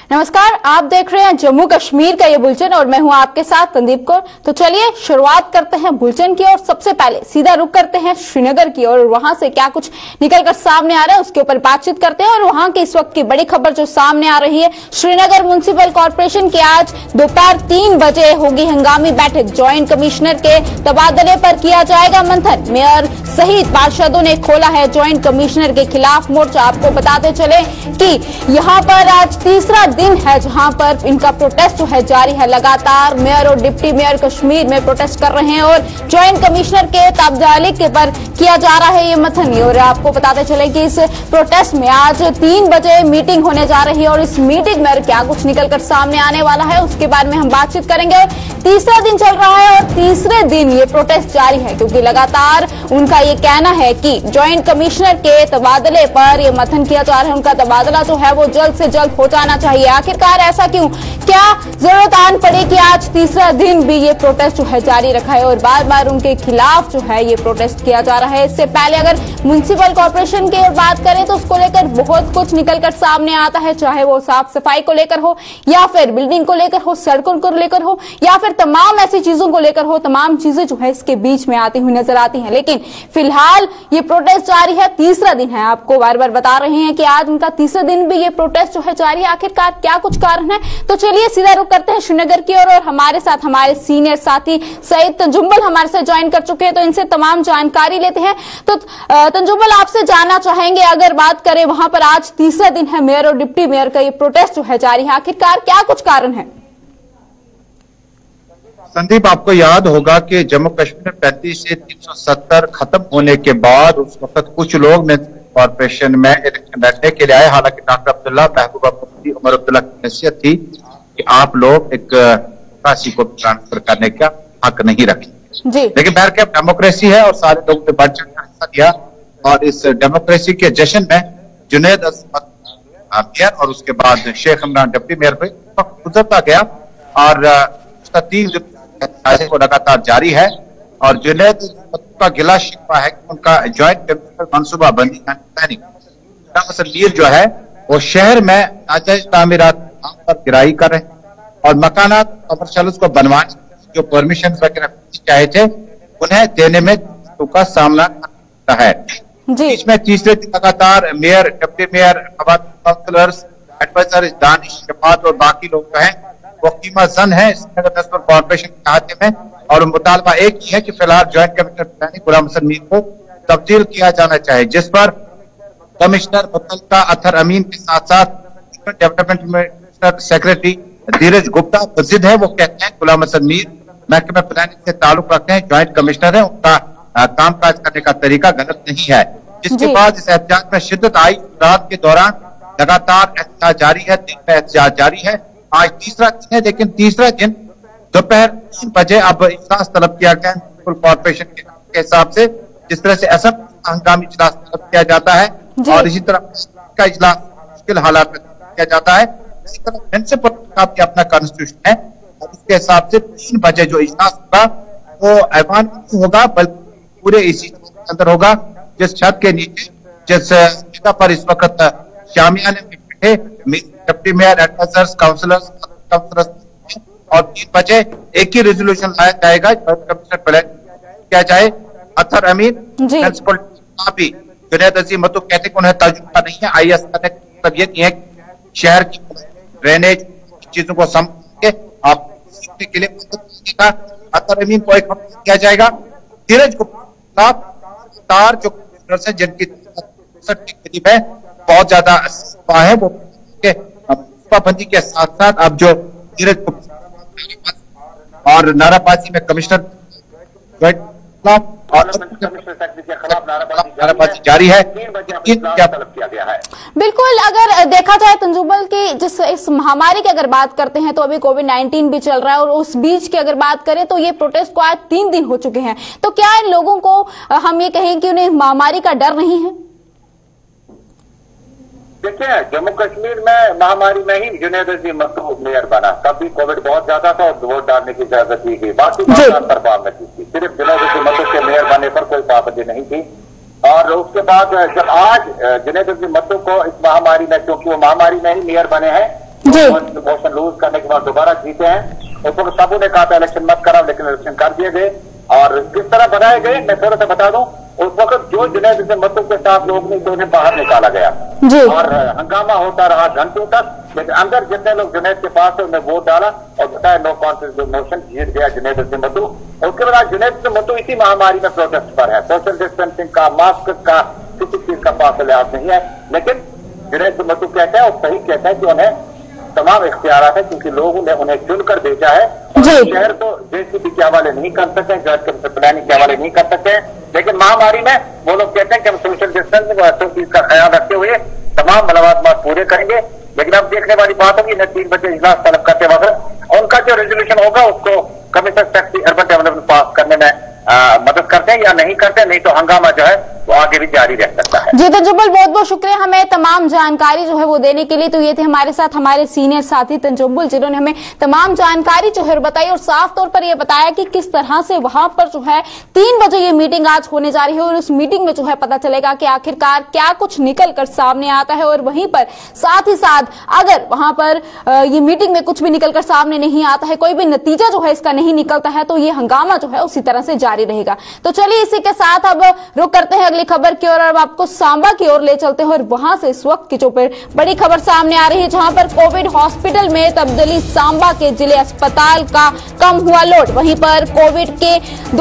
नमस्कार, आप देख रहे हैं जम्मू कश्मीर का ये बुलेटिन और मैं हूं आपके साथ संदीप कौर। तो चलिए शुरुआत करते हैं बुलेटिन की और सबसे पहले सीधा रुख करते हैं श्रीनगर की और वहां से क्या कुछ निकलकर सामने आ रहा है उसके ऊपर बातचीत करते हैं। और वहां की इस वक्त की बड़ी खबर जो सामने आ रही है, श्रीनगर म्युनिसिपल कॉर्पोरेशन की आज दोपहर 3 बजे होगी हंगामी बैठक। ज्वाइंट कमिश्नर के तबादले पर किया जाएगा मंथन। मेयर सहित पार्षदों ने खोला है ज्वाइंट कमिश्नर के खिलाफ मोर्चा। आपको बताते चले कि यहाँ पर आज तीसरा दिन है जहां पर इनका प्रोटेस्ट जो है जारी है। लगातार मेयर और डिप्टी मेयर कश्मीर में प्रोटेस्ट कर रहे हैं और ज्वाइंट कमिश्नर के तबादले के पर किया जा रहा है ये मंथन। और आपको बताते चले कि इस प्रोटेस्ट में आज 3 बजे मीटिंग होने जा रही है और इस मीटिंग में क्या कुछ निकलकर सामने आने वाला है उसके बारे में हम बातचीत करेंगे। और तीसरा दिन चल रहा है और तीसरे दिन ये प्रोटेस्ट जारी है क्योंकि लगातार उनका ये कहना है कि ज्वाइंट कमिश्नर के तबादले पर ये मंथन किया जा रहा है। उनका तबादला जो है वो जल्द से जल्द हो जाना चाहिए। आखिरकार ऐसा क्यों, क्या जरूरत आन पड़ी कि आज तीसरा दिन भी ये प्रोटेस्ट जो है जारी रखा है और बार बार उनके खिलाफ जो है ये प्रोटेस्ट किया जा रहा है। इससे पहले अगर म्युनिसिपल कॉर्पोरेशन की बात करें तो उसको लेकर बहुत कुछ निकलकर सामने आता है, चाहे वो साफ सफाई को लेकर हो या फिर बिल्डिंग को लेकर हो, सड़कों को लेकर हो या फिर तमाम ऐसी चीजों को लेकर हो। तमाम चीजें जो है इसके बीच में आती हुई नजर आती हैं। लेकिन फिलहाल ये प्रोटेस्ट जारी है, तीसरा दिन है। आपको बार बार बता रहे हैं कि आज उनका तीसरा दिन भी ये प्रोटेस्ट जो है जारी है। आखिरकार क्या कुछ कारण है, तो चलिए सीधा रुख करते हैं श्रीनगर की ओर और हमारे साथ हमारे सीनियर साथी सईद तंजुम्बल हमारे साथ ज्वाइन कर चुके हैं, तो इनसे तमाम जानकारी लेते हैं। तो तंजुम्बल, आपसे जानना चाहेंगे, अगर बात करें वहां पर आज तीसरा दिन है, मेयर और डिप्टी मेयर का ये प्रोटेस्ट जो है जारी है, आखिरकार क्या कुछ कारण है? संदीप, आपको याद होगा कि जम्मू कश्मीर में 35 से 370 खत्म होने के बाद उस वक्त कुछ लोग कॉर्पोरेशन में इलेक्शन लड़ने के लिए आए। हालांकि डॉक्टर अब्दुल्ला, महबूबा मुफ्ती, उमर अब्दुल्ला की हैसियत थी कि आप लोग एक राशि को ट्रांसफर करने का हक नहीं रखें। लेकिन बहर के डेमोक्रेसी है और सारे लोगों ने बढ़ चढ़कर हिस्सा दिया और इस डेमोक्रेसी के जश्न में जुनैद मेयर और उसके बाद शेख इमरान डिप्टी मेयर पे गुजरता गया और उसका 3 दिन वो लगातार जारी है। और जुनैद का गिला शिकवा है कि उनका ज्वाइंट कमिश्नर मनसूबा बंदी मीर जो है वो शहर में नाजायज तामीरात पर गिराई कर रहे हैं और मकानात कमर्शियल को बनवाने जो परमिशन वगैरह चाहे थे उन्हें देने में का सामना करता है। इसमें तीसरे दिन लगातार mayor, deputy mayor, councillors, advisor, Danish, Shafat और बाकी लोग जो है वो कीमा जन है श्रीनगर म्युनिसिपल कॉर्पोरेशन के खाते में। और मुतालबा एक ही है कि फिलहाल ज्वाइंट कमिश्नर गुलाम हसन मीर को तब्दील किया जाना चाहिए, जिस पर कमिश्नर मुतल्लिका अतहर अमीन के साथ साथ development minister secretary Dheeraj Gupta जिद है। वो कहते हैं गुलाम हसन मीर महकमे प्लानिंग से ताल्लुक रखते हैं, ज्वाइंट कमिश्नर है, उनका कामकाज करने का तरीका गलत नहीं है। जिसके बाद इस एहतियात में शिद्दत आई। रात के दौरान लगातार एहतियात जारी है, दिन में एहतियात जारी है। आज तीसरा दिन है, लेकिन तीसरा दिन दोपहर 3 बजे अब इजलास तलब किया गया म्युनिसिपल कॉर्पोरेशन के हिसाब से, जिस तरह से असेंबली हंगामी इजलास तलब किया जाता है और इसी तरह का इजलास मुश्किल हालात में किया जाता है। इसी तरह म्युनिसिपल का भी अपना कॉन्स्टिट्यूशन है और उसके हिसाब से 3 बजे जो इजलास होगा वो ऐवान होगा, बल्कि पूरे इसी अंदर होगा, जिस छत के नीचे जिस जगह पर इस वक्त शामियाने में बैठे डिप्टी मेयर, एडवाइजर्स, काउंसलर्स और 3 बजे एक ही रेजोल्यूशन लाया जाएगा, कमिश्नर प्लान किया जाए। अतहर अमीन प्रिंसिपल भी जुनैद अजीम मतो कहते उन्हें तजुर्बा नहीं है। IAS करने का मतलब ये नहीं है कि शहर की ड्रेनेज चीजों को समझ के आप सीखने के लिए अतहर अमीन को एक किया जाएगा। धीरज गुप्ता जो कमिश्नर से जिनकी करीब है, बहुत ज्यादा है, वो बंदी के साथ साथ अब जो धीरज और नाराबाजी में कमिश्नर और नाराबाजी जारी है। बिल्कुल, अगर देखा जाए तंजुम्बल की जिस इस महामारी की अगर बात करते हैं तो अभी कोविड-19 भी चल रहा है और उस बीच की अगर बात करें तो ये प्रोटेस्ट को आज 3 दिन हो चुके हैं। तो क्या इन लोगों को हम ये कहें कि उन्हें महामारी का डर नहीं है? देखिए, जम्मू कश्मीर में महामारी में ही जुनैद अजीम मतो मेयर बना, तब भी कोविड बहुत ज्यादा था और वोट डालने की इजाजत दी गई, बाकी पर पाबंदी थी। सिर्फ जुनैद अजीम मतो के मेयर बनने पर कोई पाबंदी नहीं थी। और उसके बाद जब आज जुनैद अजीम मतो को इस महामारी में, क्योंकि वो महामारी में ही मेयर बने हैं, मोशन लूज करने के बाद दोबारा जीते हैं। उस वक्त सबू ने कहा था इलेक्शन मत कराओ, लेकिन इलेक्शन कर दिए गए। और किस तरह बनाए गए मैं थोड़ा सा बता दूं। उस वक्त जो जुनैद से मतों के साथ लोग नहीं तो उन्हें बाहर निकाला गया और हंगामा होता रहा घंटों तक। लेकिन अंदर जितने लोग जुनैद के पास थे उन्हें वोट डाला और बताया नो कॉन्फिडेंस मोशन, जीत गया जुनैद से मतों। उसके बाद जुनैद से मतों इसी महामारी में प्रोटेस्ट पर है। सोशल डिस्टेंसिंग का, मास्क का, किसी चीज का पास लिहाज नहीं है। लेकिन जुनैद से मतों कहता है और सही कहता है कि उन्हें तमाम इख्तियार है, क्योंकि लोगों ने उन्हें चुनकर भेजा है। शहर तो जेसीबी के हवाले नहीं कर सकते, शहर प्लानिंग के हवाले नहीं कर सकते। लेकिन महामारी में वो लोग कहते हैं कि हम सोशल डिस्टेंसिंग और हर चीज का ख्याल रखते हुए तमाम मुलाज़मत पूरे करेंगे। लेकिन अब देखने वाली बात होगी 3 बजे इजलास तलब करते वक्त उनका जो रेजोल्यूशन होगा उसको कमिश्नर सेक्रेटरी अर्बन डेवलपमेंट पास करने में मदद करते हैं या नहीं करते। नहीं तो हंगामा जो है वो आगे भी जारी रह सकता है। जी तंजुमुल, बहुत बहुत शुक्रिया हमें तमाम जानकारी जो है वो देने के लिए। तो ये थे हमारे साथ हमारे सीनियर साथी तंजुमुल, जिन्होंने हमें तमाम जानकारी जो है बताई और साफ तौर पर यह बताया कि किस तरह से वहां पर जो है 3 बजे ये मीटिंग आज होने जा रही है और उस मीटिंग में जो है पता चलेगा कि आखिरकार क्या कुछ निकल कर सामने आता है। और वहीं पर साथ ही साथ अगर वहां पर ये मीटिंग में कुछ भी निकल कर सामने नहीं आता है, कोई भी नतीजा जो है इसका नहीं निकलता है, तो ये हंगामा जो है उसी तरह से जारी रहेगा। तो चलिए इसी के साथ अब रुक करते हैं अगली खबर की ओर। अब आपको सांबा की ओर ले चलते हैं और वहां से इस वक्त की जो बड़ी खबर सामने आ रही है, जहां पर कोविड हॉस्पिटल में तब्दीली, सांबा के जिले अस्पताल का कम हुआ लोड। वहीं पर कोविड के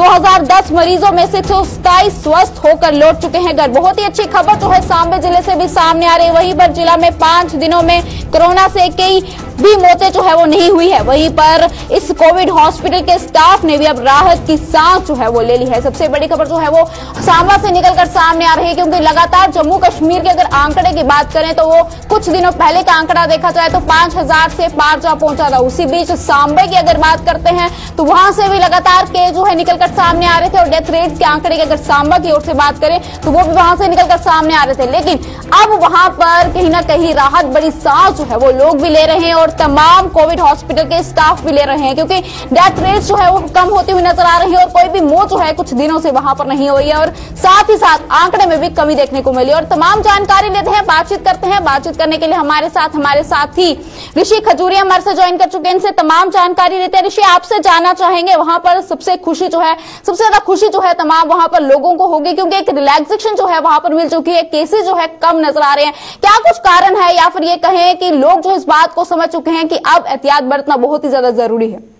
2010 मरीजों में से 127 स्वस्थ होकर लौट चुके हैं घर। बहुत ही अच्छी खबर जो है सांबा जिले से भी सामने आ रही है। वहीं पर जिला में 5 दिनों में कोरोना से कई भी मौतें जो है वो नहीं हुई है। वहीं पर इस कोविड हॉस्पिटल के स्टाफ ने भी अब राहत की सांस जो है वो ले ली है। सबसे बड़ी खबर जो है वो सांबा से निकलकर सामने आ रही है, क्योंकि लगातार जम्मू कश्मीर के अगर आंकड़े की बात करें तो वो कुछ दिनों पहले का आंकड़ा देखा जाए तो 5000 से पार जा पहुंचा था। उसी बीच सांबे की अगर बात करते हैं तो वहां से भी लगातार केस जो है निकलकर सामने आ रहे थे और डेथ रेट के आंकड़े की अगर सांबा की ओर से बात करें तो वो भी वहां से निकलकर सामने आ रहे थे। लेकिन अब वहां पर कहीं ना कहीं राहत बड़ी सांस जो है वो लोग भी ले रहे हैं और तमाम कोविड हॉस्पिटल के स्टाफ भी ले रहे हैं, क्योंकि डेथ रेट जो है वो कम होती हुई नजर आ रही है और कोई भी मौत जो है कुछ दिनों से वहां पर नहीं हुई है और साथ ही साथ आंकड़े में भी कमी देखने को मिली। और तमाम जानकारी लेते हैं, बातचीत करते हैं। बातचीत करने के लिए हमारे साथ ही ऋषि खजूरिया हमारे से ज्वाइन कर चुके हैं, इनसे तमाम जानकारी लेते हैं। ऋषि, आपसे जानना चाहेंगे वहां पर सबसे खुशी जो है, सबसे ज्यादा खुशी जो है तमाम वहां पर लोगों को होगी, क्योंकि एक रिलैक्सेशन जो है वहां पर मिल चुकी है, केसेस जो है कम नजर आ रहे हैं। क्या कुछ कारण है या फिर ये कहें कि लोग जो इस बात को समझ चुके हैं कि अब एहतियात बरतना बहुत ही ज्यादा जरूरी है?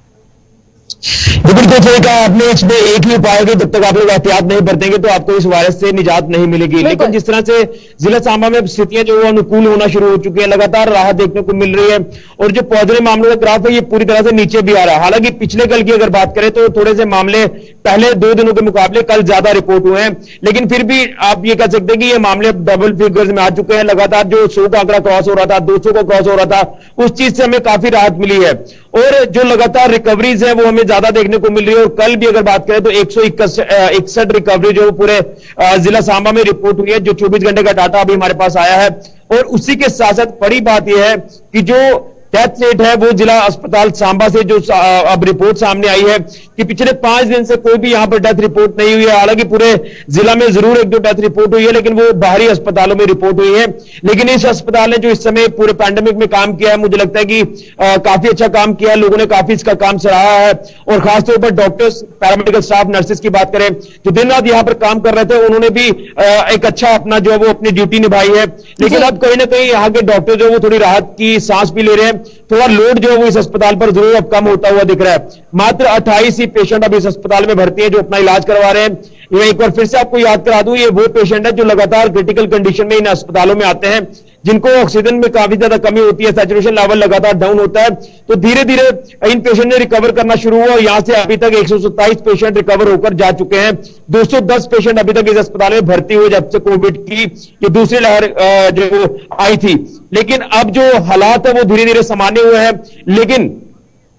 बिल्कुल सही कहा आपने। इसमें एक ही उपाय है कि जब तक आप लोग एहतियात नहीं बरतेंगे तो आपको इस वायरस से निजात नहीं मिलेगी। लेकिन जिस तरह से जिला सांबा में स्थितियां जो अनुकूल होना शुरू हो चुकी है, लगातार राहत देखने को मिल रही है और जो पॉजिटिव मामलों का ग्राफ है ये पूरी तरह से नीचे भी आ रहा है। हालांकि पिछले कल की अगर बात करें तो थोड़े से मामले पहले 2 दिनों के मुकाबले कल ज्यादा रिपोर्ट हुए हैं, लेकिन फिर भी आप ये कह सकते हैं कि ये मामले डबल फिगर्स में आ चुके हैं। लगातार जो 100 का आंकड़ा क्रॉस हो रहा था, 200 को क्रॉस हो रहा था, उस चीज से हमें काफी राहत मिली है और जो लगातार रिकवरीज है वो हमें ज्यादा देखने को मिल रही है। और कल भी अगर बात करें तो 161 रिकवरी जो पूरे जिला सांबा में रिपोर्ट हुई है, जो 24 घंटे का डाटा अभी हमारे पास आया है। और उसी के साथ साथ बड़ी बात यह है कि जो डेथ रेट है वो जिला अस्पताल सांबा से जो अब रिपोर्ट सामने आई है कि पिछले 5 दिन से कोई भी यहां पर डेथ रिपोर्ट नहीं हुई है। हालांकि पूरे जिला में जरूर 1-2 डेथ रिपोर्ट हुई है, लेकिन वो बाहरी अस्पतालों में रिपोर्ट हुई है। लेकिन इस अस्पताल ने जो इस समय पूरे पैंडेमिक में काम किया है, मुझे लगता है कि काफी अच्छा काम किया है। लोगों ने काफी इसका काम सराहा है और खासतौर पर डॉक्टर्स, पैरामेडिकल स्टाफ, नर्सेस की बात करें जो दिन रात यहां पर काम कर रहे थे, उन्होंने भी एक अच्छा अपना जो है वो अपनी ड्यूटी निभाई है। लेकिन अब कहीं ना कहीं यहाँ के डॉक्टर जो वो थोड़ी राहत की सांस भी ले रहे हैं। थोड़ा लोड जो है वो इस अस्पताल पर जरूर अब कम होता हुआ दिख रहा है। मात्र 28 ही पेशेंट अब इस अस्पताल में भर्ती है जो अपना इलाज करवा रहे हैं। ये एक बार फिर से आपको याद करा दूं, ये वो पेशेंट है जो लगातार क्रिटिकल कंडीशन में इन अस्पतालों में आते हैं, जिनको ऑक्सीजन में काफी ज्यादा कमी होती है, सैचुरेशन लेवल लगातार डाउन होता है। तो धीरे धीरे इन पेशेंट ने रिकवर करना शुरू हुआ और यहां से अभी तक 127 पेशेंट रिकवर होकर जा चुके हैं। 210 पेशेंट अभी तक इस अस्पताल में भर्ती हुए जब से कोविड की ये दूसरी लहर जो आई थी। लेकिन अब जो हालात है वो धीरे धीरे सामान्य हुए हैं। लेकिन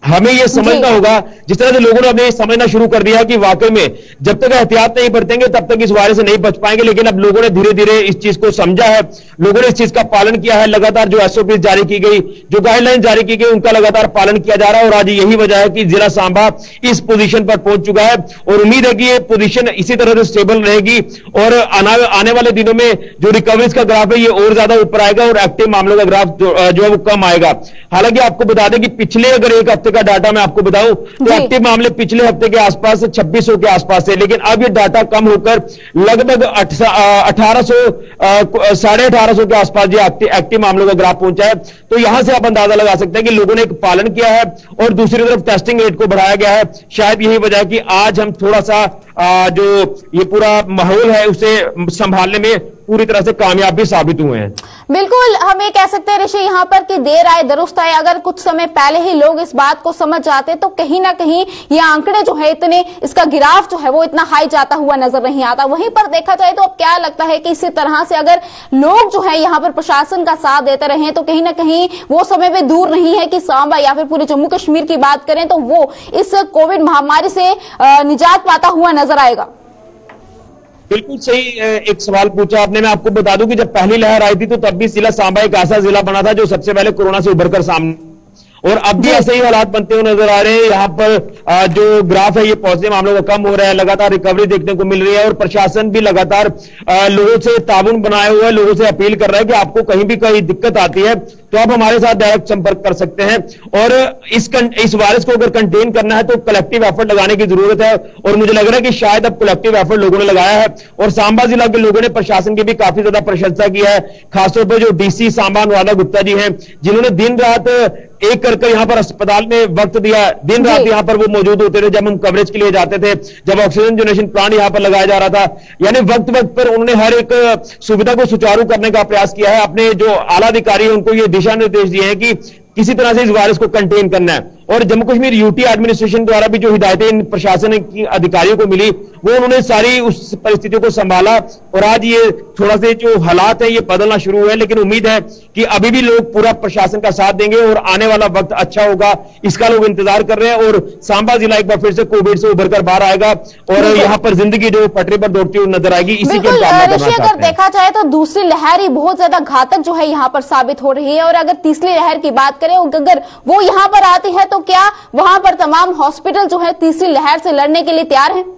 हमें यह समझना होगा, जिस तरह से लोगों ने अपने समझना शुरू कर दिया कि वाकई में जब तक एहतियात नहीं बरतेंगे तब तक इस वायरस से नहीं बच पाएंगे। लेकिन अब लोगों ने धीरे धीरे इस चीज को समझा है, लोगों ने इस चीज का पालन किया है। लगातार जो एसओपी जारी की गई, जो गाइडलाइन जारी की गई, उनका लगातार पालन किया जा रहा है। और आज यही वजह है कि जिला सांबा इस पोजीशन पर पहुंच चुका है और उम्मीद है कि ये पोजीशन इसी तरह से स्टेबल रहेगी और आने वाले दिनों में जो रिकवरीज का ग्राफ है ये और ज्यादा ऊपर आएगा और एक्टिव मामलों का ग्राफ जो है वो कम आएगा। हालांकि आपको बता दें कि पिछले अगर एक हफ्ते का डाटा मैं आपको बताऊं तो एक्टिव मामले पिछले हफ्ते के आसपास 2600 के आसपास है, लेकिन अब ये डाटा कम होकर लगभग 1800 1850 के आसपास ये एक्टिव मामलों का ग्राफ पहुंचा है। तो यहां से आप अंदाजा लगा सकते हैं कि लोगों ने एक पालन किया है और दूसरी तरफ टेस्टिंग रेट को बढ़ाया गया है। शायद यही वजह है कि आज हम थोड़ा सा जो ये पूरा माहौल है उसे संभालने में पूरी तरह से कामयाब भी साबित हुए हैं। बिल्कुल, हम ये कह सकते हैं ऋषि यहाँ पर कि देर आए दुरुस्त आए। अगर कुछ समय पहले ही लोग इस बात को समझ जाते तो कहीं ना कहीं ये आंकड़े जो है इतने, इसका गिराफ जो है वो इतना हाई जाता हुआ नजर नहीं आता। वहीं पर देखा जाए तो अब क्या लगता है कि इसी तरह से अगर लोग जो है यहाँ पर प्रशासन का साथ देते रहे तो कहीं ना कहीं वो समय भी दूर नहीं है कि सांबा या फिर पूरे जम्मू कश्मीर की बात करें तो वो इस कोविड महामारी से निजात पाता हुआ नजर आएगा। बिल्कुल सही एक सवाल पूछा आपने। मैं आपको बता दूं कि जब पहली लहर आई थी तो तब भी जिला सांबा एक ऐसा जिला बना था जो सबसे पहले कोरोना से उभरकर सामने, और अब भी ऐसे ही हालात बनते हुए नजर आ रहे हैं। यहाँ पर जो ग्राफ है ये पॉजिटिव मामलों का कम हो रहा है, लगातार रिकवरी देखने को मिल रही है और प्रशासन भी लगातार लोगों से ताबुन बनाए हुए है, लोगों से अपील कर रहा है कि आपको कहीं भी कोई दिक्कत आती है तो आप हमारे साथ डायरेक्ट संपर्क कर सकते हैं। और इस वायरस को अगर कंटेन करना है तो कलेक्टिव एफर्ट लगाने की जरूरत है और मुझे लग रहा है कि शायद अब कलेक्टिव एफर्ट लोगों ने लगाया है। और सांबा जिला के लोगों ने प्रशासन की भी काफी ज्यादा प्रशंसा की है, खासतौर पर जो डीसी सांबा अनुराधा गुप्ता जी हैं जिन्होंने दिन रात एक कर यहाँ पर अस्पताल में वक्त दिया, दिन रात यहाँ पर वो मौजूद होते थे जब हम कवरेज के लिए जाते थे, जब ऑक्सीजन जनरेशन प्लांट यहाँ पर लगाया जा रहा था। यानी वक्त वक्त पर उन्होंने हर एक सुविधा को सुचारू करने का प्रयास किया है। अपने जो आला अधिकारी है उनको ये दिशा निर्देश दिए हैं कि किसी तरह से इस वायरस को कंटेन करना है। और जम्मू कश्मीर यूटी एडमिनिस्ट्रेशन द्वारा भी जो हिदायतें इन प्रशासन की अधिकारियों को मिली वो उन्होंने सारी उस परिस्थितियों को संभाला और आज ये थोड़ा से जो हालात है ये बदलना शुरू हुए हैं। लेकिन उम्मीद है कि अभी भी लोग पूरा प्रशासन का साथ देंगे और आने वाला वक्त अच्छा होगा, इसका लोग इंतजार कर रहे हैं। और सांबा जिला एक बार फिर से कोविड से उभर कर बाहर आएगा और यहाँ पर जिंदगी जो पटरी पर दौड़ती हुई नजर आएगी, इसी की कामना करना चाहते हैं। अगर देखा जाए तो दूसरी लहर ही बहुत ज्यादा घातक जो है यहाँ पर साबित हो रही है और अगर तीसरी लहर की बात करें अगर वो यहाँ पर आती है तो क्या वहां पर तमाम हॉस्पिटल जो है तीसरी लहर से लड़ने के लिए तैयार हैं?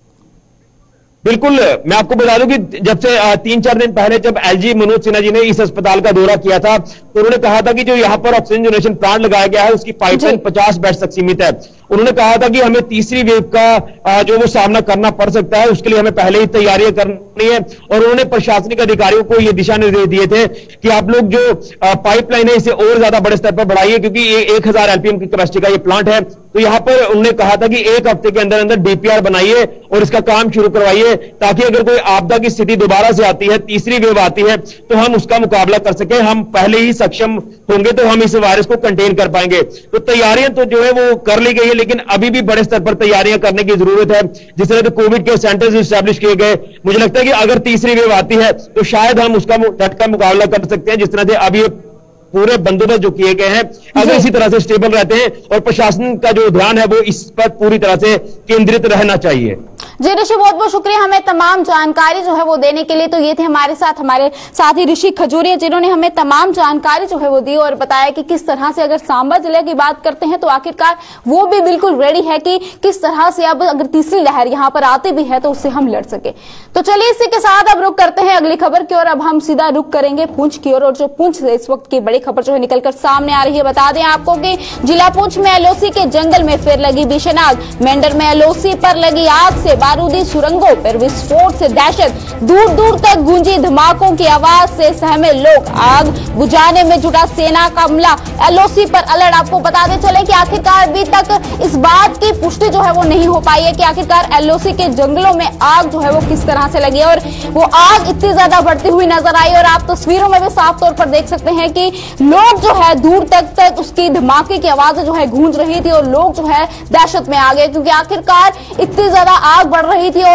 बिल्कुल, मैं आपको बता दूं कि जब से 3-4 दिन पहले जब एलजी मनोज सिन्हा जी ने इस अस्पताल का दौरा किया था तो उन्होंने कहा था कि जो यहाँ पर ऑक्सीजन जनरेशन प्लांट लगाया गया है उसकी पाइपलाइन 50 बेड तक सीमित है। उन्होंने कहा था कि हमें तीसरी वेव का जो वो सामना करना पड़ सकता है, उसके लिए हमें पहले ही तैयारियां करनी है। और उन्होंने प्रशासनिक अधिकारियों को ये दिशा निर्देश दिए थे कि आप लोग जो पाइपलाइन है इसे और ज्यादा बड़े स्तर पर बढ़ाइए, क्योंकि ये 1000 एलपीएम की कैपेसिटी का ये प्लांट है। तो यहाँ पर उन्होंने कहा था कि एक हफ्ते के अंदर अंदर डीपीआर बनाइए और इसका काम शुरू करवाइए ताकि अगर कोई आपदा की स्थिति दोबारा से आती है, तीसरी वेव आती है, तो हम उसका मुकाबला कर सकें। हम पहले ही सक्षम होंगे तो हम इस वायरस को कंटेन कर पाएंगे। तो तैयारियां तो जो है वो कर ली गई है, लेकिन अभी भी बड़े स्तर पर तैयारियां करने की जरूरत है। जिस तरह से कोविड के सेंटर्स इस्टेब्लिश किए गए, मुझे लगता है कि अगर तीसरी वेव आती है तो शायद हम उसका डट का मुकाबला कर सकते हैं। जिस तरह से अभी पूरे बंदोबस्त जो किए गए हैं अगर इसी तरह से स्टेबल रहते हैं और प्रशासन का जो ध्यान है वो इस पर पूरी तरह से केंद्रित रहना चाहिए। जी ऋषि, बहुत बहुत शुक्रिया हमें तमाम जानकारी जो है वो देने के लिए। तो ये थे हमारे साथ ही ऋषि खजूरिया जिन्होंने हमें तमाम जानकारी जो है वो दी और बताया कि किस तरह से अगर सांबा जिले की बात करते हैं तो आखिरकार वो भी बिल्कुल रेडी है कि किस तरह से अब अगर तीसरी लहर यहाँ पर आती भी है तो उससे हम लड़ सके। तो चलिए इसी के साथ अब रुक करते हैं अगली खबर की ओर। अब हम सीधा रुक करेंगे पुंछ की ओर और जो पुंछ से इस वक्त की बड़ी खबर जो है निकलकर सामने आ रही है। बता दें आपको कि जिला पुंछ में एलओसी के जंगल में फिर लगी भीषण आग। मेंढर में एलओसी पर लगी आग से बारूदी सुरंगों पर विस्फोट से दहशत, दूर दूर तक गूंजी धमाकों की आवाज से सहमे लोग। आग बुझाने में जुटा सेना का अमला, एलओसी पर अलर्ट। आपको बताते चले कि आखिरकार अभी तक इस बात की पुष्टि जो है वो नहीं हो पाई है कि आखिरकार एलओसी के जंगलों में आग जो है वो किस तरह से लगी और वो आग इतनी ज्यादा बढ़ती हुई नजर आई। और आप तस्वीरों में भी साफ तौर पर देख सकते हैं कि लोग जो है दूर तक उसकी धमाके की आवाजें जो है गूंज रही थी और लोग जो है दहशत में आ गए क्योंकि आखिरकार इतनी ज्यादा आग बढ़ रही थी। और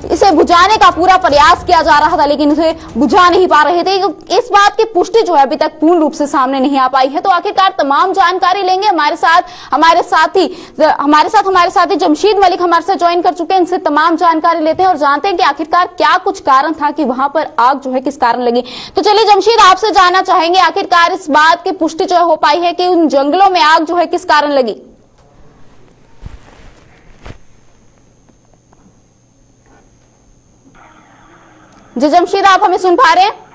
इसे बुझाने का पूरा प्रयास किया जा रहा था, लेकिन इसे बुझा नहीं पा रहे थे। इस बात की पुष्टि जो है अभी तक पूर्ण रूप से सामने नहीं आ पाई है। तो आखिरकार तमाम जानकारी लेंगे हमारे साथी जमशीद मलिक हमारे साथ ज्वाइन कर चुके हैं। इनसे तमाम जानकारी लेते हैं और जानते हैं कि आखिरकार क्या कुछ कारण था कि वहां पर आग जो है किस कारण लगी। तो चलिए जमशीद, आपसे जानना चाहेंगे आखिरकार इस बात की पुष्टि जो है हो पाई है कि उन जंगलों में आग जो है किस कारण लगी। जी जमशीद, आप हमें सुन पा रहे हैं?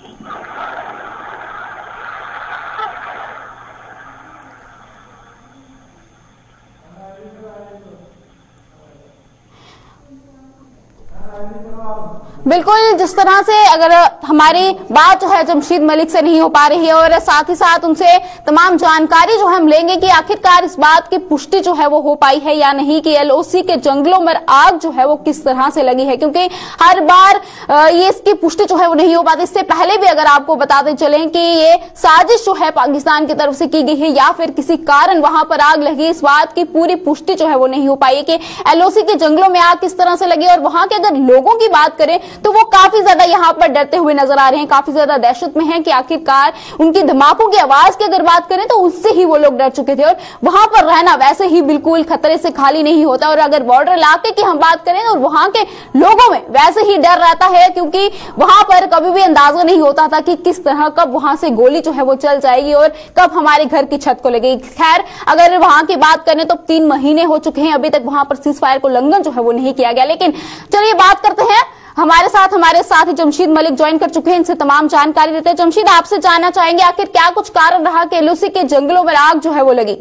बिल्कुल, जिस तरह से अगर हमारी बात जो है जमशीद मलिक से नहीं हो पा रही है और साथ ही साथ उनसे तमाम जानकारी जो है हम लेंगे कि आखिरकार इस बात की पुष्टि जो है वो हो पाई है या नहीं कि एलओसी के जंगलों में आग जो है वो किस तरह से लगी है, क्योंकि हर बार ये इसकी पुष्टि जो है वो नहीं हो पाती। इससे पहले भी अगर आपको बताते चलें कि ये साजिश जो है पाकिस्तान की तरफ से की गई है या फिर किसी कारण वहां पर आग लगी, इस बात की पूरी पुष्टि जो है वो नहीं हो पाई है कि एलओसी के जंगलों में आग किस तरह से लगी। और वहां के अगर लोगों की बात करें तो वो काफी ज्यादा यहाँ पर डरते हुए नजर आ रहे हैं, काफी ज्यादा दहशत में हैं कि आखिरकार उनकी धमाकों की आवाज की अगर बात करें तो उससे ही वो लोग डर चुके थे। और वहां पर रहना वैसे ही बिल्कुल खतरे से खाली नहीं होता। और अगर बॉर्डर इलाके की हम बात करें तो वहां के लोगों में वैसे ही डर रहता है, क्योंकि वहां पर कभी भी अंदाजा नहीं होता था कि किस तरह कब वहां से गोली जो है वो चल जाएगी और कब हमारे घर की छत को लगेगी। खैर, अगर वहां की बात करें तो 3 महीने हो चुके हैं, अभी तक वहां पर सीज फायर को उल्लंघन जो है वो नहीं किया गया। लेकिन चलिए बात करते हैं, हमारे साथ ही जमशीद मलिक ज्वाइन कर चुके हैं, इनसे तमाम जानकारी देते हैं। जमशीद, आपसे जानना चाहेंगे आखिर क्या कुछ कारण रहा कि एलओसी के जंगलों में आग जो है वो लगी।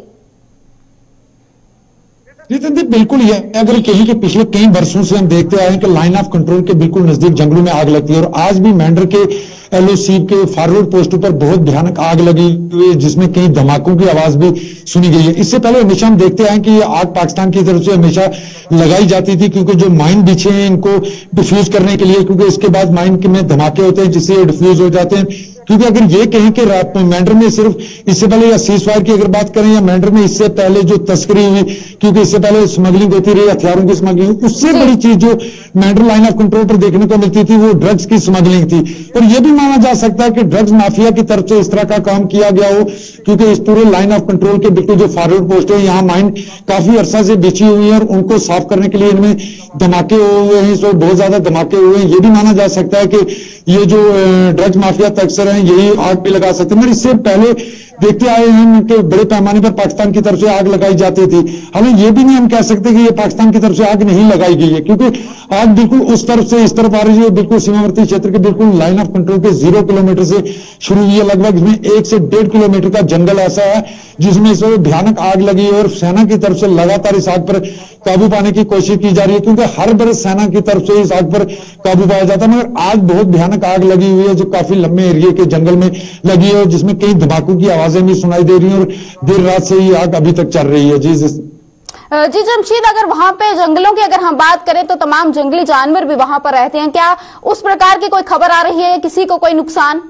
बिल्कुल ये अगर कहीं के पिछले कई वर्षों से हम देखते आए हैं कि लाइन ऑफ कंट्रोल के बिल्कुल नजदीक जंगलों में आग लगती है और आज भी मेंढर के एलओसी के फॉरवर्ड पोस्टों पर बहुत भयानक आग लगी हुई है, जिसमें कई धमाकों की आवाज भी सुनी गई है। इससे पहले हमेशा हम देखते आए कि ये आग पाकिस्तान की तरफ से हमेशा लगाई जाती थी, क्योंकि जो माइन बिछे हैं इनको डिफ्यूज करने के लिए, क्योंकि इसके बाद माइन में धमाके होते हैं जिससे ये डिफ्यूज हो जाते हैं। क्योंकि अगर ये कहें कि मेंढर में सिर्फ इससे पहले या सीज फायर की अगर बात करें या मेंढर में इससे पहले जो तस्करी हुई, क्योंकि इससे पहले स्मगलिंग होती रही, हथियारों की स्मगलिंग, उससे बड़ी चीज जो मेंढर लाइन ऑफ कंट्रोल पर देखने को मिलती थी वो ड्रग्स की स्मगलिंग थी। और यह भी माना जा सकता है कि ड्रग्स माफिया की तरफ से इस तरह का काम किया गया हो, क्योंकि इस पूरे लाइन ऑफ कंट्रोल के बिल्कुल जो फॉरवर्ड पोस्ट है यहाँ माइन काफी अरसा से बिछी हुई है और उनको साफ करने के लिए इनमें धमाके हुए हैं, इसमें बहुत ज्यादा धमाके हुए हैं। ये भी माना जा सकता है कि ये जो ड्रग्स माफिया तस्कर हैं यही आग भी लगा सकते हैं। मगर इससे पहले देखते आए हैं कि बड़े पैमाने पर पाकिस्तान की तरफ से आग लगाई जाती थी। हालांकि ये भी नहीं हम कह सकते कि ये पाकिस्तान की तरफ से आग नहीं लगाई गई है, क्योंकि आग बिल्कुल उस तरफ से इस तरफ आ रही है, बिल्कुल सीमावर्ती क्षेत्र के बिल्कुल लाइन ऑफ कंट्रोल के 0 किलोमीटर से शुरू हुई है। लगभग इसमें 1 से 1.5 किलोमीटर का जंगल ऐसा है जिसमें इस वक्त भयानक आग लगी है और सेना की तरफ से लगातार इस आग पर काबू पाने की कोशिश की जा रही है, क्योंकि हर बरस सेना की तरफ से इस आग पर काबू पाया जाता है। मगर आज बहुत भयानक आग लगी हुई है जो काफी लंबे एरिया के जंगल में लगी है और जिसमें कई धमाकों की आवाजें भी सुनाई दे रही है और देर रात से ये आग अभी तक चल रही है। जी जमशीद, अगर वहां पे जंगलों की अगर हम बात करें तो तमाम जंगली जानवर भी वहां पर रहते हैं, क्या उस प्रकार की कोई खबर आ रही है, किसी को कोई नुकसान?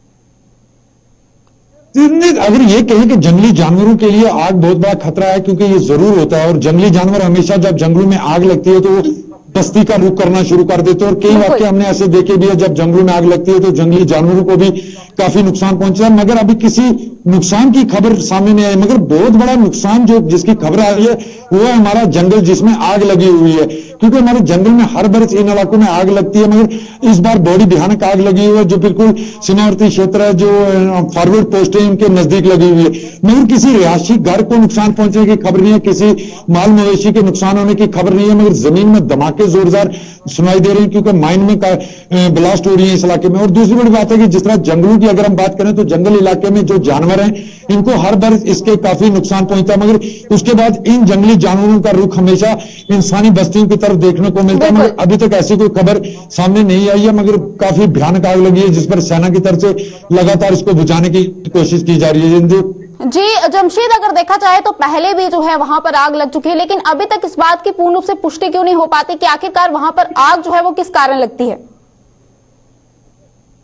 अगर ये कहें कि जंगली जानवरों के लिए आग बहुत बड़ा खतरा है, क्योंकि ये जरूर होता है और जंगली जानवर हमेशा जब जंगलों में आग लगती है तो वो बस्ती का रुख करना शुरू कर देते हैं। और कई वाक्य हमने ऐसे देखे भी है जब जंगलों में आग लगती है तो जंगली जानवरों को भी काफी नुकसान पहुंचा है, मगर अभी किसी नुकसान की खबर सामने नहीं आई। मगर बहुत बड़ा नुकसान जो जिसकी खबर आ रही है वो है हमारा जंगल जिसमें आग लगी हुई है, क्योंकि हमारे जंगल में हर बरस इन इलाकों में आग लगती है, मगर इस बार बड़ी भयानक आग लगी हुई है जो बिल्कुल सीमावर्ती क्षेत्र है, जो फॉरवर्ड पोस्ट है इनके नजदीक लगी हुई है। मगर किसी रिहायशी घर को नुकसान पहुंचने की खबर नहीं है, किसी माल मवेशी के नुकसान होने की खबर नहीं है, मगर जमीन में धमाके जोरदार सुनाई दे रहे हैं क्योंकि माइन में ब्लास्ट हो रही है इस इलाके में। और दूसरी बड़ी बात है कि जिस तरह जंगलों की अगर हम बात करें तो जंगल इलाके में जो जानवर हैं इनको हर बार इसके काफी नुकसान पहुंचता है, मगर उसके बाद इन जंगली जानवरों का रुख हमेशा इंसानी बस्तियों की तरफ देखने को मिलता है। मगर अभी तक ऐसी कोई खबर सामने नहीं आई है, मगर काफी भयानक आग लगी है जिस पर सेना की तरफ से लगातार इसको बुझाने की कोशिश की जा रही है। जी जमशीद, अगर देखा जाए तो पहले भी जो है वहां पर आग लग चुकी है, लेकिन अभी तक इस बात की पूर्ण रूप से पुष्टि क्यों नहीं हो पाती कि आखिरकार वहां पर आग जो है वो किस कारण लगती है?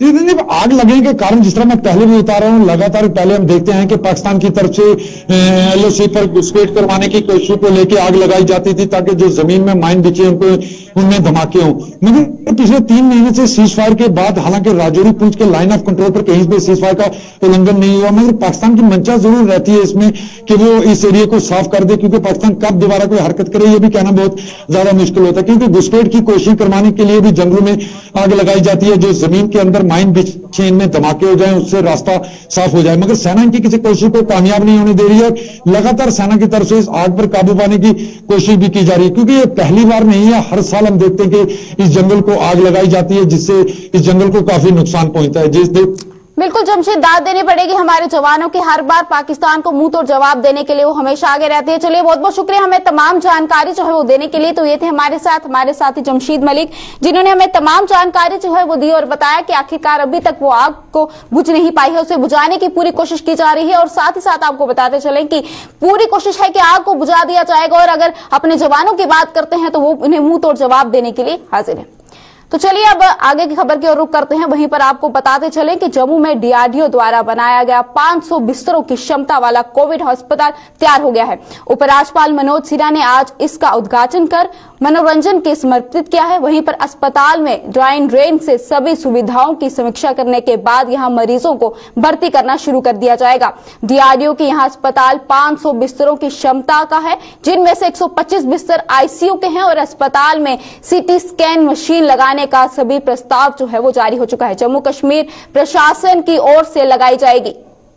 आग लगने के कारण, जिस तरह मैं पहले भी बता रहा हूं, लगातार पहले हम देखते हैं कि पाकिस्तान की तरफ से LOC पर घुसपैठ करवाने की कोशिशों को लेकर आग लगाई जाती थी ताकि जो जमीन में माइन बिछे उनमें धमाके हों। मगर पिछले 3 महीने से सीज फायर के बाद हालांकि राजौरी पुंछ के लाइन ऑफ कंट्रोल पर कहीं भी सीज फायर का उल्लंघन नहीं हुआ, मगर पाकिस्तान की मंशा जरूर रहती है इसमें कि वो इस एरिया को साफ कर दे, क्योंकि पाकिस्तान कब दोबारा कोई हरकत करे ये भी कहना बहुत ज्यादा मुश्किल होता है, क्योंकि घुसपैठ की कोशिश करवाने के लिए भी जंगलों में आग लगाई जाती है, जो जमीन के अंदर माइन बिछे इनमें धमाके हो जाए, उससे रास्ता साफ हो जाए। मगर सेना इनकी किसी कोशिश को कामयाब नहीं होने दे रही है। लगातार सेना की तरफ से इस आग पर काबू पाने की कोशिश भी की जा रही है, क्योंकि ये पहली बार नहीं है। हर साल हम देखते हैं कि इस जंगल को आग लगाई जाती है, जिससे इस जंगल को काफी नुकसान पहुंचता है। बिल्कुल जमशेद, दाद देनी पड़ेगी हमारे जवानों की। हर बार पाकिस्तान को मुंह तोड़ जवाब देने के लिए वो हमेशा आगे रहते हैं। चलिए, बहुत बहुत शुक्रिया हमें तमाम जानकारी जो है वो देने के लिए। तो ये थे हमारे साथी जमशेद मलिक, जिन्होंने हमें तमाम जानकारी जो है वो दी और बताया कि आखिरकार अभी तक वो आग को बुझ नहीं पाई है, उसे बुझाने की पूरी कोशिश की जा रही है। और साथ ही साथ आपको बताते चलें कि पूरी कोशिश है कि आग को बुझा दिया जाएगा, और अगर अपने जवानों की बात करते हैं तो वो उन्हें मुंह तोड़ जवाब देने के लिए हाजिर है। तो चलिए अब आगे की खबर की ओर रुख करते हैं। वहीं पर आपको बताते चलें कि जम्मू में DRDO द्वारा बनाया गया 500 बिस्तरों की क्षमता वाला कोविड अस्पताल तैयार हो गया है। उपराज्यपाल मनोज सिन्हा ने आज इसका उद्घाटन कर मनोरंजन के समर्पित किया है। वहीं पर अस्पताल में ड्राइन ड्रेन से सभी सुविधाओं की समीक्षा करने के बाद यहां मरीजों को भर्ती करना शुरू कर दिया जाएगा। DRDO के यहां अस्पताल 500 बिस्तरों की क्षमता का है, जिनमें से 125 बिस्तर ICU के हैं, और अस्पताल में CT स्कैन मशीन लगाने का सभी प्रस्ताव जो है वो जारी हो चुका है। जम्मू कश्मीर प्रशासन की ओर से लगाई जाएगी।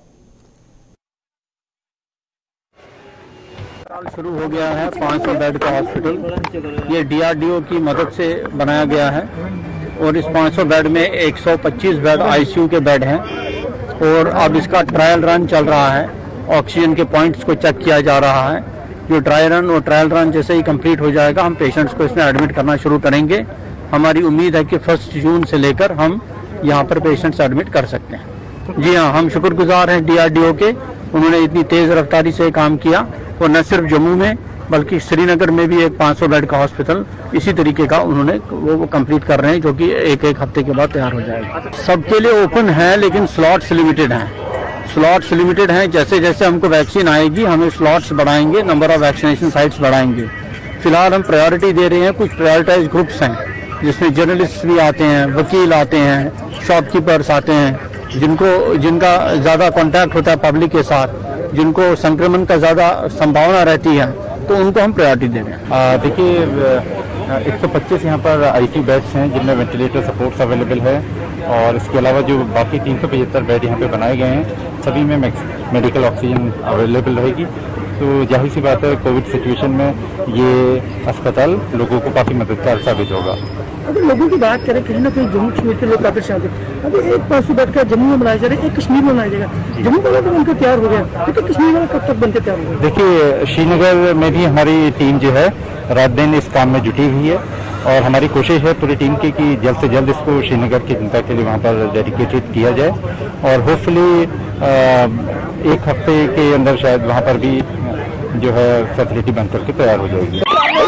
शुरू हो गया है 500 बेड का हॉस्पिटल। ये DRDO की मदद से बनाया गया है, और इस 500 बेड में 125 बेड ICU के बेड हैं, और अब इसका ट्रायल रन चल रहा है। ऑक्सीजन के पॉइंट्स को चेक किया जा रहा है। जो ड्राई रन और ट्रायल रन जैसे ही कंप्लीट हो जाएगा, हम पेशेंट्स को इसमें एडमिट करना शुरू करेंगे। हमारी उम्मीद है कि 1 जून से लेकर हम यहाँ पर पेशेंट्स एडमिट कर सकते हैं। जी हाँ, हम शुक्रगुजार हैं DRDO के। उन्होंने इतनी तेज रफ्तारी से काम किया, और न सिर्फ जम्मू में बल्कि श्रीनगर में भी एक 500 बेड का हॉस्पिटल इसी तरीके का उन्होंने वो कंप्लीट कर रहे हैं, जो कि एक हफ्ते के बाद तैयार हो जाएगा। सबके लिए ओपन है, लेकिन स्लॉट्स लिमिटेड हैं। जैसे जैसे हमको वैक्सीन आएगी, हमें स्लॉट्स बढ़ाएंगे, नंबर ऑफ वैक्सीनेशन साइट्स बढ़ाएंगे। फिलहाल हम प्रायोरिटी दे रहे हैं। कुछ प्रायोरिटाइज ग्रुप्स हैं, जिसमें जर्नलिस्ट भी आते हैं, वकील आते हैं, शॉपकीपर्स आते हैं, जिनका ज़्यादा कांटेक्ट होता है पब्लिक के साथ, जिनको संक्रमण का ज़्यादा संभावना रहती है, तो उनको हम प्रायोरिटी दे रहे हैं। देखिए, 125 यहाँ पर ICU बेड्स हैं, जिनमें वेंटिलेटर सपोर्ट्स अवेलेबल है, और इसके अलावा जो बाकी 375 बेड यहाँ पे बनाए गए हैं, सभी में मेडिकल ऑक्सीजन अवेलेबल रहेगी। तो जाहिर सी बात है, कोविड सिचुएशन में ये अस्पताल लोगों को काफ़ी मददगार साबित होगा। अगर लोगों की बात करें, कहीं ना कहीं जम्मू कश्मीर के लोग काफी शांत हैं। अभी एक 500 बेड का जम्मू में बनाया जा रहा है, एक कश्मीर में बनाया जाएगा। जम्मू वाला तो उनका तैयार हो गया, लेकिन कश्मीर वाला कब तक बनते तैयार होगा? देखिए, श्रीनगर में भी हमारी टीम जो है रात दिन इस काम में जुटी हुई है, और हमारी कोशिश है पूरी टीम की कि जल्द से जल्द इसको श्रीनगर की जनता के लिए वहाँ पर डेडिकेटेड किया जाए, और होपफुली एक हफ्ते के अंदर शायद वहाँ पर भी जो है फैसिलिटी बन करके तैयार हो जाएगी।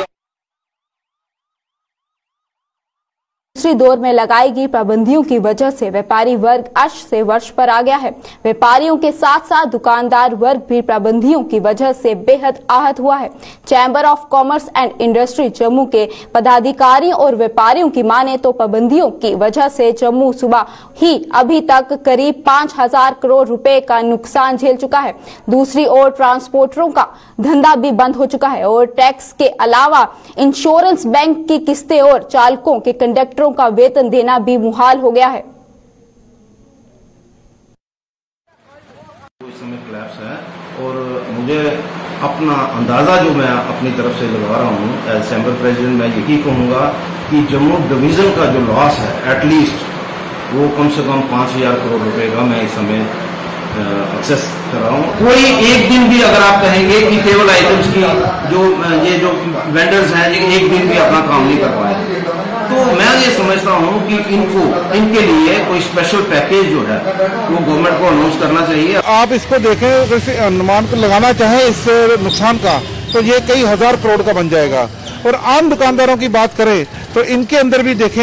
दूसरी दौर में लगाई गई पाबंदियों की वजह से व्यापारी वर्ग अर्श से वर्ष पर आ गया है। व्यापारियों के साथ साथ दुकानदार वर्ग भी पाबंदियों की वजह से बेहद आहत हुआ है। Chamber of commerce and industry Jammu के पदाधिकारियों और व्यापारियों की माने तो पाबंदियों की वजह से जम्मू सुबह ही अभी तक करीब 5,000 करोड़ रुपए का नुकसान झेल चुका है। दूसरी ओर ट्रांसपोर्टरों का धंधा भी बंद हो चुका है, और टैक्स के अलावा इंश्योरेंस, बैंक की किस्तें और चालकों के कंडक्टरों का वेतन देना भी मुहाल हो गया है। इस समय क्लैप्स है, और मुझे अपना अंदाजा जो मैं अपनी तरफ से लगा रहा हूँ एज चैम्बर प्रेसिडेंट, मैं यही कहूँगा कि जम्मू डिवीजन का जो लॉस है एटलीस्ट वो कम से कम 5,000 करोड़ रुपए का मैं इस समय एक्सेस कर रहा हूँ। कोई एक दिन भी अगर आप कहेंगे कि टेबल आइटम्स की जो वेंडर्स हैं ये एक दिन भी अपना काम नहीं कर पाए, तो मैं ये समझता हूँ कि इनके लिए कोई स्पेशल पैकेज जो है वो गवर्नमेंट को अनाउंस करना चाहिए। आप इसको देखें, अगर अनुमान को लगाना चाहें इस नुकसान का, तो ये कई हजार करोड़ का बन जाएगा। और आम दुकानदारों की बात करें तो इनके अंदर भी देखें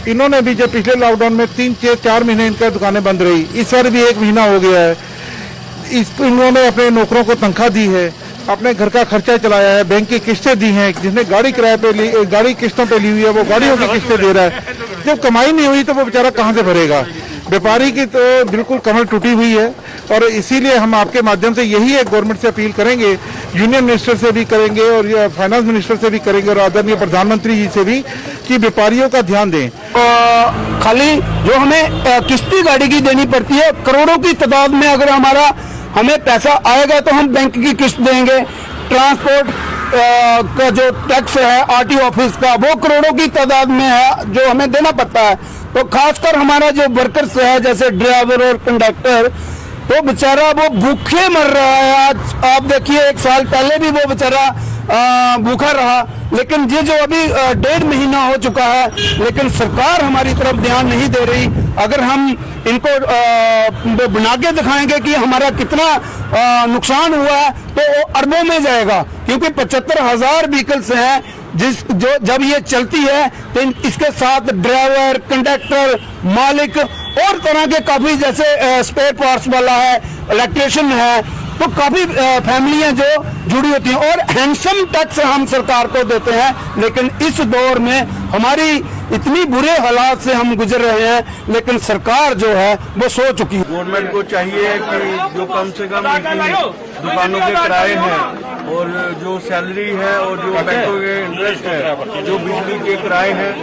इन्होंने भी जब पिछले लॉकडाउन में 3-4 महीने इनका दुकानें बंद रही, इस बार भी 1 महीना हो गया है। इन्होंने अपने नौकरों को तनख्वाह दी है, अपने घर का खर्चा चलाया है, बैंक की किस्तें दी हैं, जिसने गाड़ी किराए पे ली, गाड़ी किस्तों पे ली हुई है वो गाड़ियों की किस्तें दे रहा है। जब कमाई नहीं हुई तो वो बेचारा कहाँ से भरेगा। व्यापारी की तो बिल्कुल कमर टूटी हुई है और इसीलिए हम आपके माध्यम से यही एक गवर्नमेंट से अपील करेंगे, यूनियन मिनिस्टर से भी करेंगे और फाइनेंस मिनिस्टर से भी करेंगे और आदरणीय प्रधानमंत्री जी से भी, कि व्यापारियों का ध्यान दें। खाली जो हमें किस्ती गाड़ी की देनी पड़ती है, करोड़ों की तादाद में अगर हमें पैसा आएगा तो हम बैंक की किस्त देंगे। ट्रांसपोर्ट का जो टैक्स है आरटी ऑफिस का, वो करोड़ों की तादाद में है जो हमें देना पड़ता है। तो खासकर हमारा जो वर्कर्स है जैसे ड्राइवर और कंडक्टर, तो बेचारा वो भूखे मर रहा है। आज आप देखिए 1 साल पहले भी वो बेचारा भूखा रहा, लेकिन ये जो अभी 1.5 महीना हो चुका है, लेकिन सरकार हमारी तरफ ध्यान नहीं दे रही। अगर हम इनको बना के दिखाएंगे कि हमारा कितना नुकसान हुआ है तो वो अरबों में जाएगा, क्योंकि 75,000 व्हीकल्स हैं जब ये चलती है तो इसके साथ ड्राइवर, कंडक्टर, मालिक और तरह के काफी जैसे स्पेयर पार्ट्स वाला है, इलेक्ट्रिशियन है, तो काफी फैमिलियां जो जुड़ी होती हैं और हैंडसम टैक्स हम सरकार को देते हैं। लेकिन इस दौर में हमारी इतनी बुरे हालात से हम गुजर रहे हैं, लेकिन सरकार जो है वो सो चुकी है। गवर्नमेंट को चाहिए कि जो कम से कम दुकानों के किराए हैं और जो सैलरी है और जो बैंकों के इंटरेस्ट है, जो बिजली के किराए हैं,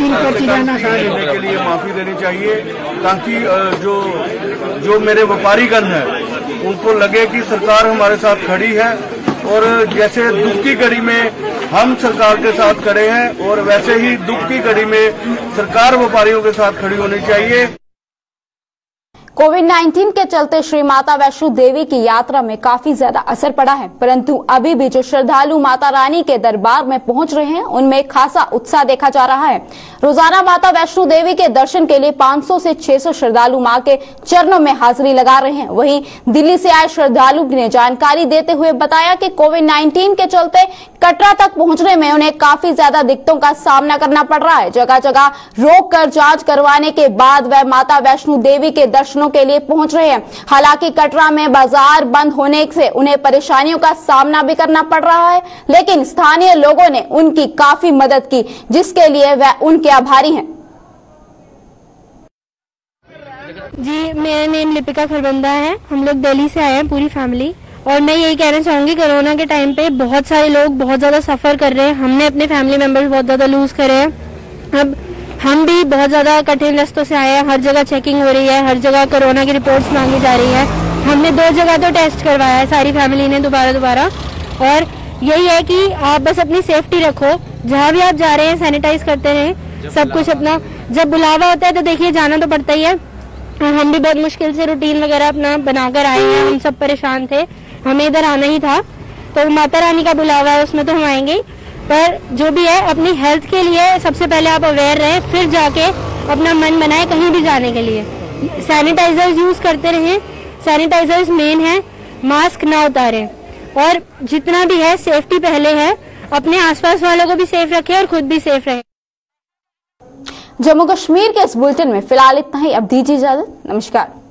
देने के लिए माफी देनी चाहिए, ताकि जो मेरे व्यापारीगण हैं उनको लगे कि सरकार हमारे साथ खड़ी है। और जैसे दुख की घड़ी में हम सरकार के साथ खड़े हैं और वैसे ही दुख की घड़ी में सरकार व्यापारियों के साथ खड़ी होनी चाहिए। कोविड-19 के चलते श्री माता वैष्णो देवी की यात्रा में काफी ज्यादा असर पड़ा है, परंतु अभी भी जो श्रद्धालु माता रानी के दरबार में पहुंच रहे हैं उनमें खासा उत्साह देखा जा रहा है। रोजाना माता वैष्णो देवी के दर्शन के लिए 500 से 600 श्रद्धालु मां के चरणों में हाजिरी लगा रहे हैं। वहीं दिल्ली से आए श्रद्धालु ने जानकारी देते हुए बताया कि कोविड-19 के चलते कटरा तक पहुंचने में उन्हें काफी ज्यादा दिक्कतों का सामना करना पड़ रहा है। जगह जगह रोक कर जांच करवाने के बाद वह माता वैष्णो देवी के दर्शनों के लिए पहुंच रहे हैं। हालांकि कटरा में बाजार बंद होने से उन्हें परेशानियों का सामना भी करना पड़ रहा है, लेकिन स्थानीय लोगों ने उनकी काफी मदद की, जिसके लिए वह उनके आभारी हैं। जी, मेरा नेम लिपिका खरबंदा है। हम लोग दिल्ली से आए हैं पूरी फैमिली, और मैं यही कहना चाहूंगी कोरोना के टाइम पे बहुत सारे लोग बहुत ज्यादा सफर कर रहे हैं। हमने अपने फैमिली मेंबर्स बहुत ज्यादा लूज करे हैं। अब हम भी बहुत ज्यादा कठिन रास्तों से आए हैं। हर जगह चेकिंग हो रही है, हर जगह कोरोना की रिपोर्ट्स मांगी जा रही है। हमने 2 जगह तो टेस्ट करवाया है सारी फैमिली ने दोबारा। और यही है कि आप बस अपनी सेफ्टी रखो, जहाँ भी आप जा रहे हैं सैनिटाइज करते रहें सब कुछ अपना। जब बुलावा होता है तो देखिए जाना तो पड़ता ही है। हम भी बहुत मुश्किल से रूटीन वगैरह अपना बनाकर आए हैं, हम सब परेशान थे, हमें इधर आना ही था, तो माता रानी का बुलावा है उसमें तो हम आएंगे। पर जो भी है अपनी हेल्थ के लिए सबसे पहले आप अवेयर रहें, फिर जाके अपना मन बनाए कहीं भी जाने के लिए। सैनिटाइजर्स यूज करते रहें, सैनिटाइजर्स मेन है, मास्क ना उतारें, और जितना भी है सेफ्टी पहले है। अपने आसपास वालों को भी सेफ रखें और खुद भी सेफ रहें। जम्मू कश्मीर के इस बुलेटिन में फिलहाल इतना ही। अब दीजिए इजाजत, नमस्कार।